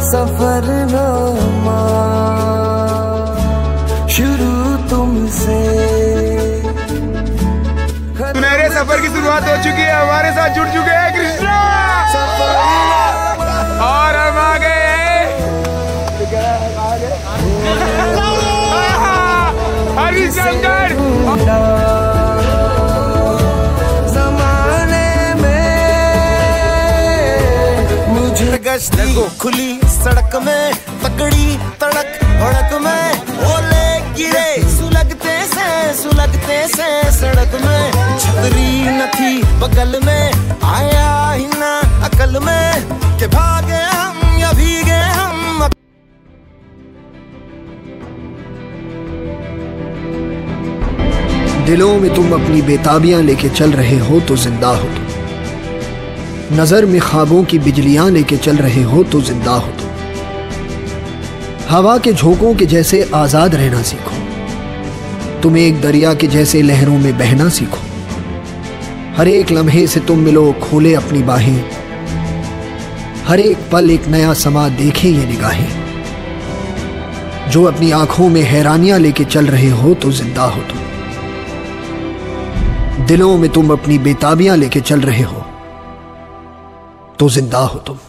सफरनामा शुरू तुमसे। सुनहरे सफर की शुरुआत हो चुकी है, हमारे साथ जुड़ चुके हैं कृष्णा और हम आ गए हरिशंकर। जमाने में मुझे गश्ती खुली सड़क में, तगड़ी तड़क भड़क में ओले गिरे सुलगते से सड़क में। छतरी न थी बगल में, आया ही ना अकल में कि भागे हम या भीगे हम। दिलों में तुम अपनी बेताबियां लेके चल रहे हो तो जिंदा हो तुम। नजर में ख्वाबों की बिजलियां लेके चल रहे हो तो जिंदा हो तुम। हवा के झोंकों के जैसे आजाद रहना सीखो। तुम एक दरिया के जैसे लहरों में बहना सीखो। हर एक लम्हे से तुम मिलो, खोले अपनी बाहें। हर एक पल एक नया समा देखे ये निगाहें। जो अपनी आंखों में हैरानियां लेके चल रहे हो तो जिंदा हो तुम। दिलों में तुम अपनी बेताबियां लेके चल रहे हो तो जिंदा हो तुम।